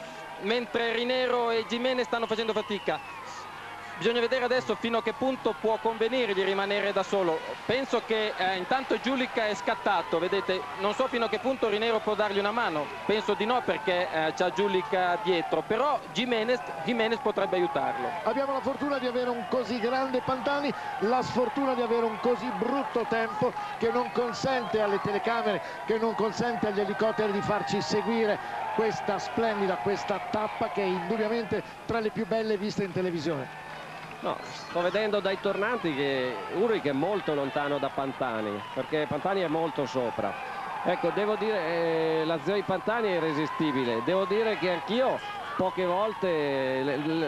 mentre Rinero e Giménez stanno facendo fatica. Bisogna vedere adesso fino a che punto può convenire di rimanere da solo. Penso che intanto Giulica è scattato, vedete, non so fino a che punto Rinero può dargli una mano, penso di no perché c'ha Giulica dietro, però Giménez potrebbe aiutarlo. Abbiamo la fortuna di avere un così grande Pantani, la sfortuna di avere un così brutto tempo che non consente alle telecamere, che non consente agli elicotteri di farci seguire questa splendida, questa tappa che è indubbiamente tra le più belle viste in televisione. No, sto vedendo dai tornanti che Ullrich è molto lontano da Pantani, perché Pantani è molto sopra. Ecco, devo dire, l'azione di Pantani è irresistibile. Devo dire che anch'io poche volte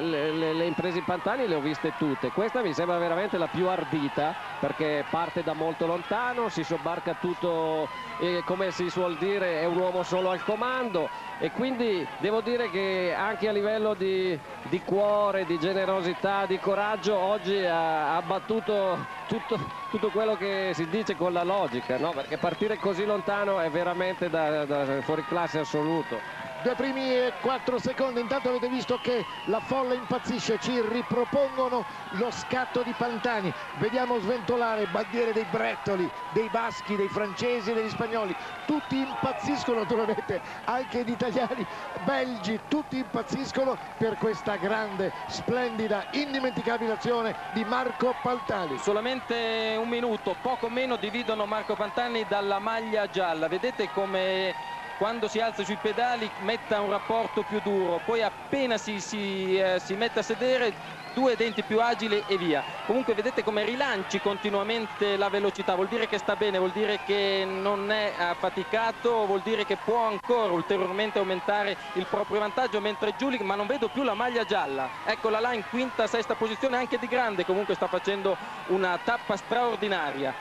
le imprese di Pantani le ho viste tutte. Questa mi sembra veramente la più ardita, perché parte da molto lontano, si sobbarca tutto, come si suol dire, è un uomo solo al comando, e quindi devo dire che anche a livello di cuore, di generosità, di coraggio, oggi ha battuto tutto quello che si dice con la logica, no? Perché partire così lontano è veramente da fuori classe assoluto. Due primi e 4 secondi, intanto avete visto che la folla impazzisce, ci ripropongono lo scatto di Pantani, vediamo sventolare bandiere dei Brettoli, dei baschi, dei francesi e degli spagnoli, tutti impazziscono, naturalmente anche gli italiani, belgi, tutti impazziscono per questa grande, splendida, indimenticabile azione di Marco Pantani. Solamente 1 minuto, poco meno dividono Marco Pantani dalla maglia gialla, vedete come quando si alza sui pedali metta un rapporto più duro, poi appena si mette a sedere 2 denti più agili e via. Comunque vedete come rilanci continuamente la velocità, vuol dire che sta bene, vuol dire che non è affaticato, vuol dire che può ancora ulteriormente aumentare il proprio vantaggio, mentre Giulic, ma non vedo più la maglia gialla, eccola là in quinta, sesta posizione, anche Di Grande comunque sta facendo una tappa straordinaria.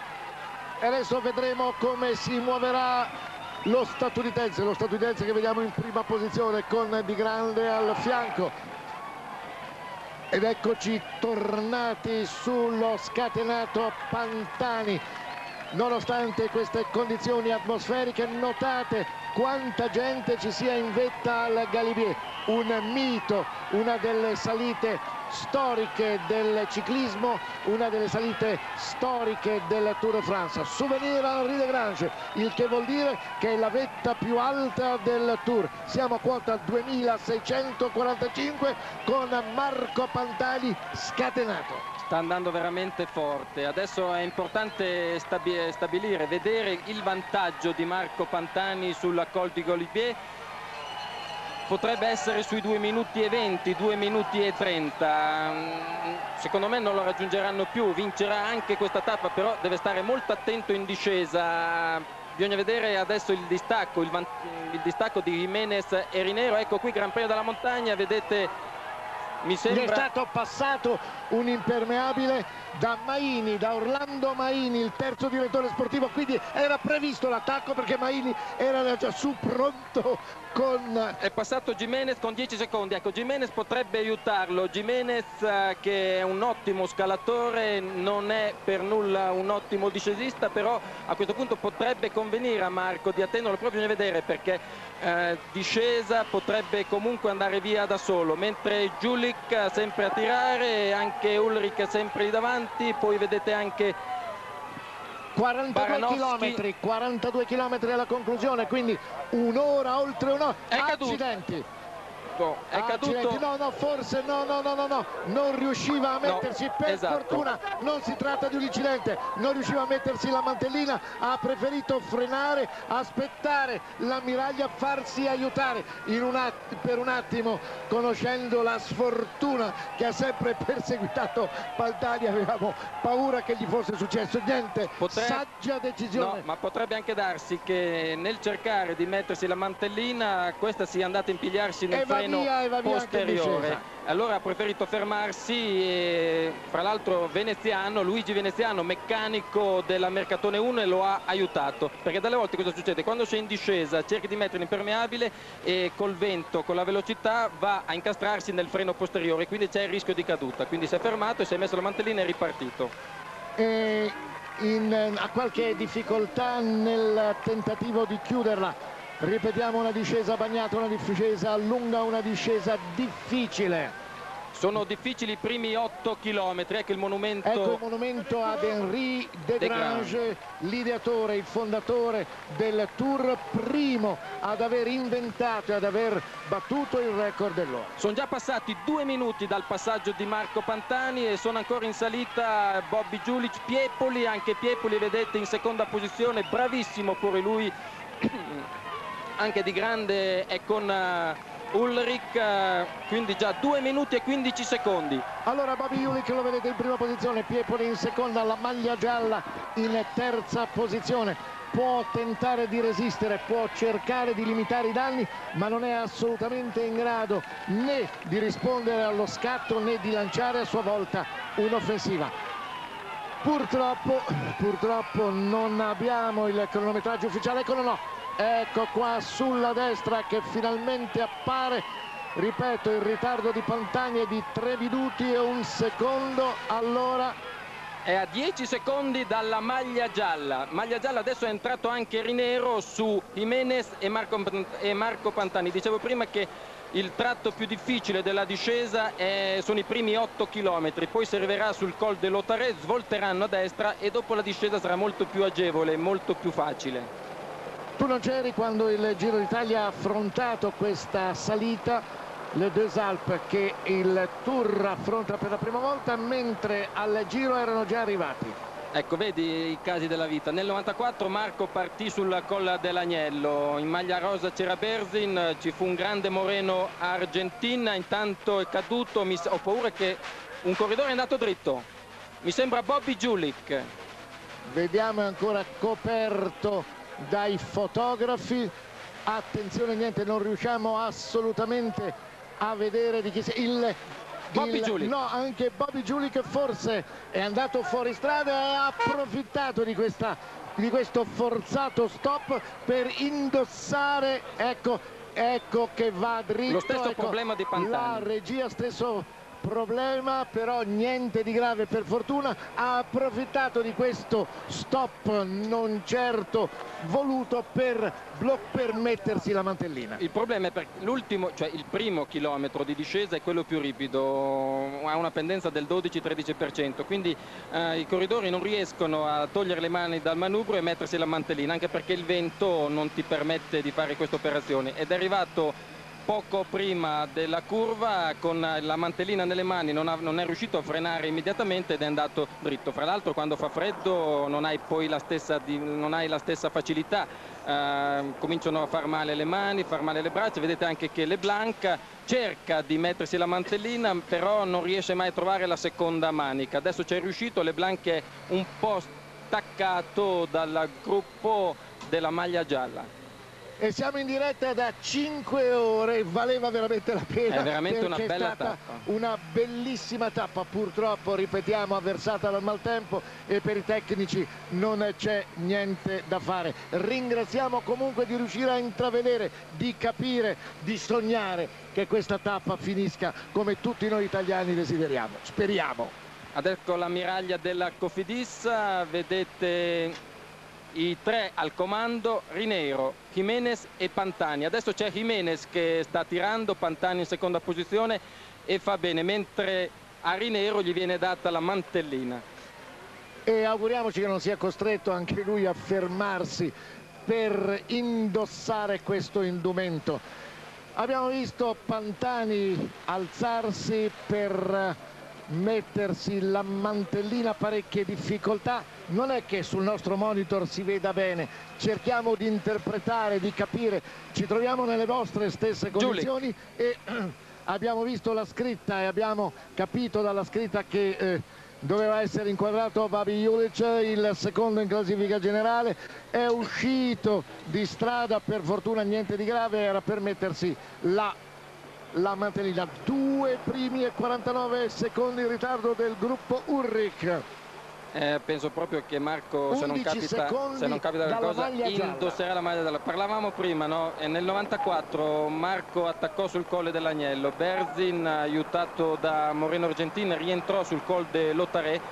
E adesso vedremo come si muoverà lo statunitense che vediamo in prima posizione con Di Grande al fianco. Ed eccoci tornati sullo scatenato Pantani. Nonostante queste condizioni atmosferiche, notate quanta gente ci sia in vetta al Galibier, un mito, una delle salite storiche del ciclismo, una delle salite storiche del Tour de France. Souvenir Henri de Grange, il che vuol dire che è la vetta più alta del Tour. Siamo a quota 2645 con Marco Pantani scatenato. Sta andando veramente forte. Adesso è importante stabilire, vedere il vantaggio di Marco Pantani sulla Col di Galibier. Potrebbe essere sui 2 minuti e 20, 2 minuti e 30. Secondo me non lo raggiungeranno più. Vincerà anche questa tappa, però deve stare molto attento in discesa. Bisogna vedere adesso il distacco, il distacco di Jimenez e Rinero. Ecco qui Gran Premio della Montagna, vedete. Mi sembra... Gli è stato passato un impermeabile da Maini, da Orlando Maini, il terzo direttore sportivo, quindi era previsto l'attacco perché Maini era già su pronto con... È passato Jimenez con 10 secondi, ecco Jimenez potrebbe aiutarlo, Jimenez che è un ottimo scalatore, non è per nulla un ottimo discesista, però a questo punto potrebbe convenire a Marco di attenderlo, proprio bisogna vedere perché discesa potrebbe comunque andare via da solo, mentre Julik sempre a tirare, anche Ulrich sempre lì davanti, poi vedete anche 42 km alla conclusione, quindi un'ora, oltre un'ora. Accidenti. È caduto. No, forse no, non riusciva a mettersi, per fortuna non si tratta di un incidente, non riusciva a mettersi la mantellina, ha preferito frenare, aspettare l'ammiraglia, farsi aiutare per un attimo, conoscendo la sfortuna che ha sempre perseguitato Pantani, avevamo paura che gli fosse successo niente. Saggia decisione. No, ma potrebbe anche darsi che nel cercare di mettersi la mantellina questa sia andata a impigliarsi nel freno posteriore, allora ha preferito fermarsi e fra l'altro Luigi Veneziano, meccanico della Mercatone 1, e lo ha aiutato, perché dalle volte cosa succede? Quando sei in discesa cerchi di mettere l'impermeabile e col vento, con la velocità va a incastrarsi nel freno posteriore, quindi c'è il rischio di caduta, quindi si è fermato e si è messo la mantellina e è ripartito. Ha qualche difficoltà nel tentativo di chiuderla. Ripetiamo, una discesa bagnata, una discesa lunga, una discesa difficile. Sono difficili i primi 8 km, ecco il monumento. Ecco il monumento ad Henri de Grange, l'ideatore, il fondatore del Tour, primo ad aver inventato e ad aver battuto il record dell'ora. Sono già passati 2 minuti dal passaggio di Marco Pantani e sono ancora in salita Bobby Julich, Piepoli, anche Piepoli vedete in seconda posizione, bravissimo pure lui. Anche di grande è con Ulrich, quindi già 2 minuti e 15 secondi. Allora Bobby Julich lo vedete in prima posizione, Piepoli in seconda, la maglia gialla in terza posizione. Può tentare di resistere, può cercare di limitare i danni, ma non è assolutamente in grado né di rispondere allo scatto né di lanciare a sua volta un'offensiva. Purtroppo non abbiamo il cronometraggio ufficiale, eccolo no. Ecco qua sulla destra che finalmente appare, ripeto, il ritardo di Pantani è di 3 minuti e 1 secondo, allora è a 10 secondi dalla maglia gialla. Adesso è entrato anche Rinero su Jimenez e Marco Pantani. Dicevo prima che il tratto più difficile della discesa sono i primi 8 km, poi si arriverà sul Col de Lautaret, svolteranno a destra e dopo la discesa sarà molto più agevole, molto più facile. Tu non c'eri quando il Giro d'Italia ha affrontato questa salita, le Deux Alpes, che il Tour affronta per la prima volta, mentre al Giro erano già arrivati. Ecco, vedi i casi della vita. Nel 94 Marco partì sulla Colla dell'Agnello, in maglia rosa c'era Berzin, ci fu un grande Moreno a Argentina, intanto è caduto, ho paura che un corridore è andato dritto, mi sembra Bobby Julich. Vediamo, è ancora coperto dai fotografi, attenzione, niente, non riusciamo assolutamente a vedere di chi sia Bobby Julich. No, anche Bobby Julich forse è andato fuori strada e ha approfittato di questo forzato stop per indossare, ecco che va dritto. Lo stesso problema di Pantani. La regia, stesso problema, però niente di grave per fortuna. Ha approfittato di questo stop non certo voluto per mettersi la mantellina. Il problema è perché l'ultimo, cioè il primo chilometro di discesa è quello più ripido, ha una pendenza del 12-13%, quindi i corridori non riescono a togliere le mani dal manubrio e mettersi la mantellina, anche perché il vento non ti permette di fare questa operazione. Ed è arrivato poco prima della curva con la mantellina nelle mani, non è riuscito a frenare immediatamente ed è andato dritto. Fra l'altro quando fa freddo non hai poi la stessa facilità, cominciano a far male le mani, far male le braccia. Vedete anche che Leblanc cerca di mettersi la mantellina, però non riesce mai a trovare la seconda manica. Adesso c'è riuscito, Leblanc è un po' staccato dal gruppo della maglia gialla. E siamo in diretta da 5 ore, valeva veramente la pena. È veramente una bella tappa. Una bellissima tappa, purtroppo, ripetiamo, avversata dal maltempo, e per i tecnici non c'è niente da fare. Ringraziamo comunque di riuscire a intravedere, di capire, di sognare che questa tappa finisca come tutti noi italiani desideriamo. Speriamo. Adesso la miraglia della Cofidis, vedete i tre al comando: Rineiro, Jimenez e Pantani. Adesso c'è Jimenez che sta tirando, Pantani in seconda posizione e fa bene, mentre a Rineiro gli viene data la mantellina. E auguriamoci che non sia costretto anche lui a fermarsi per indossare questo indumento. Abbiamo visto Pantani alzarsi per mettersi la mantellina, parecchie difficoltà. Non è che sul nostro monitor si veda bene, cerchiamo di interpretare, di capire, ci troviamo nelle vostre stesse condizioni e abbiamo visto la scritta e abbiamo capito dalla scritta che doveva essere inquadrato Babi Julic, il secondo in classifica generale. È uscito di strada, per fortuna niente di grave, era per mettersi la mantellina. 2 primi e 49 secondi in ritardo del gruppo Ullrich. Penso proprio che Marco, se non capita qualcosa, indosserà la maglia gialla. Parlavamo prima, no? Nel 94 Marco attaccò sul colle dell'Agnello, Berzin, aiutato da Moreno Argentin, rientrò sul col de Lotare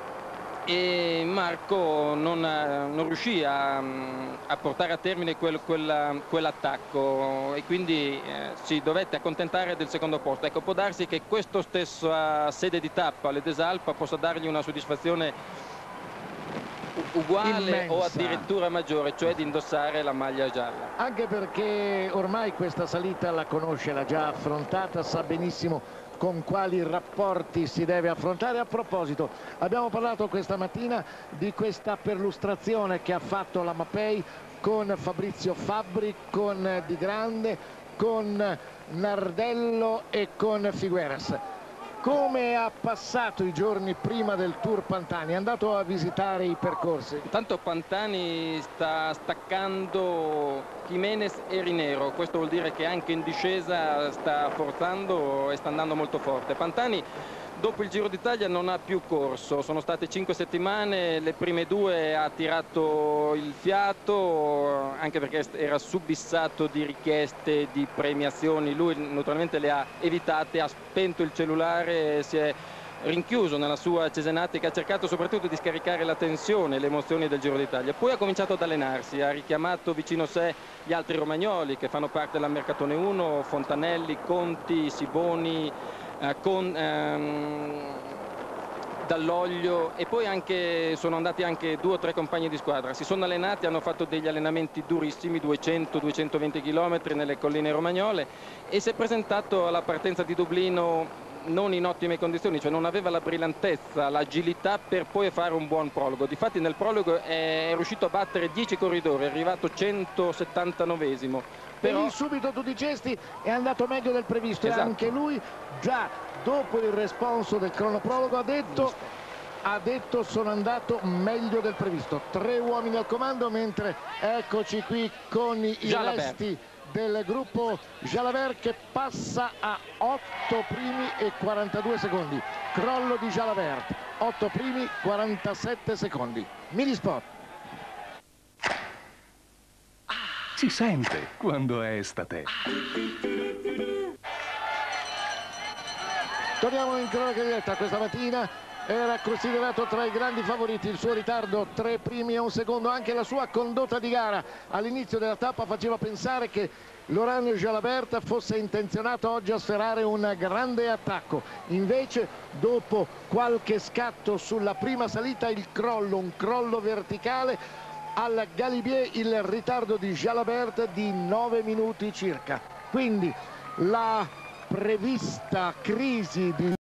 e Marco non riuscì a portare a termine quell'attacco e quindi si dovette accontentare del secondo posto. Ecco, può darsi che questa stessa sede di tappa, le Desalpa, possa dargli una soddisfazione uguale immensa, o addirittura maggiore, cioè di indossare la maglia gialla. Anche perché ormai questa salita la conosce, l'ha già affrontata, sa benissimo con quali rapporti si deve affrontare. A proposito, abbiamo parlato questa mattina di questa perlustrazione che ha fatto la Mapei con Fabrizio Fabbri, con Di Grande, con Nardello e con Figueras. Come ha passato i giorni prima del Tour Pantani? È andato a visitare i percorsi? Intanto Pantani sta staccando Jimenez e Rineiro, questo vuol dire che anche in discesa sta forzando e sta andando molto forte. Pantani dopo il Giro d'Italia non ha più corso, sono state 5 settimane, le prime 2 ha tirato il fiato, anche perché era subissato di richieste di premiazioni. Lui naturalmente le ha evitate, ha spento il cellulare, si è rinchiuso nella sua cesenatica, ha cercato soprattutto di scaricare la tensione, le emozioni del Giro d'Italia. Poi ha cominciato ad allenarsi, ha richiamato vicino a sé gli altri romagnoli che fanno parte della Mercatone 1, Fontanelli, Conti, Siboni, Dall'Oglio, e poi sono andati anche 2 o 3 compagni di squadra. Si sono allenati, hanno fatto degli allenamenti durissimi, 200-220 km nelle colline romagnole, e si è presentato alla partenza di Dublino non in ottime condizioni, cioè non aveva la brillantezza, l'agilità per poi fare un buon prologo. Difatti nel prologo è riuscito a battere 10 corridori, è arrivato 179esimo. Però lì subito tu dicesti è andato meglio del previsto. Esatto. E anche lui già dopo il responso del cronoprologo ha detto sono andato meglio del previsto. 3 uomini al comando, mentre eccoci qui con i resti del gruppo Jalabert che passa a 8 primi e 42 secondi. Crollo di Jalabert, 8 primi 47 secondi. Minisport. Si sente quando è estate. Torniamo in cronaca diretta. Questa mattina era considerato tra i grandi favoriti. Il suo ritardo 3 primi e 1 secondo, anche la sua condotta di gara all'inizio della tappa faceva pensare che Laurent Jalabert fosse intenzionato oggi a sferrare un grande attacco. Invece, dopo qualche scatto sulla prima salita, un crollo verticale al Galibier, il ritardo di Jalabert di 9 minuti circa. Quindi la prevista crisi di